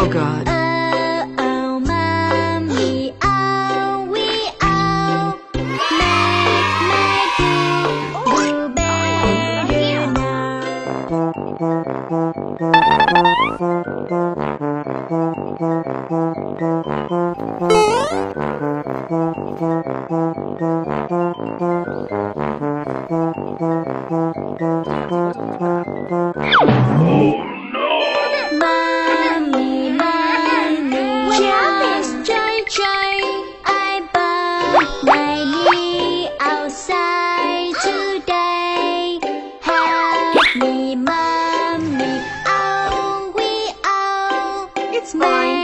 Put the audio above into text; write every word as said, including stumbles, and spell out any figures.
Oh God. Oh, oh, mommy, oh, we all make my boo boo better Mommy, mommy, just joy, joy. I bumped my knee outside today. Help me, mommy, oh, we all. It's mine.